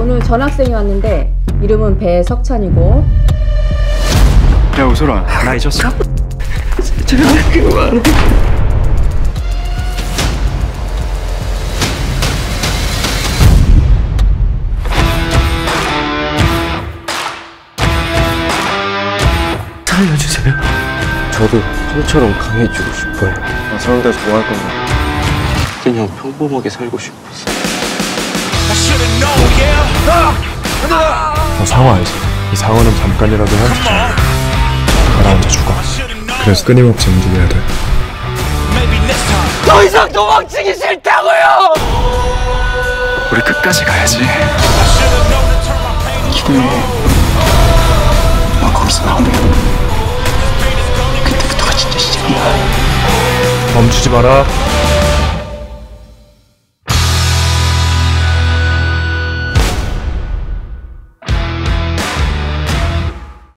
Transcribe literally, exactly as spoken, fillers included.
오늘 전학생이 왔는데 이름은 배석찬이고. 야 우솔아, 나 잊었어? 제발 그만. 살려주세요. 저도 형처럼 강해지고 싶어요. 나 서울 대서 뭐 할 건데? 그냥 평범하게 살고 싶었어. 너 상어 알지? 이 상어는 잠깐이라도 할 가라앉아 죽어. 그래서 끊임없이 움직여야 돼. 더 이상 도망치기 싫다고요! 우리 끝까지 가야지. 기대해. 너 거기서 나오면 그때부터가 진짜 시작이야. 멈추지 마라.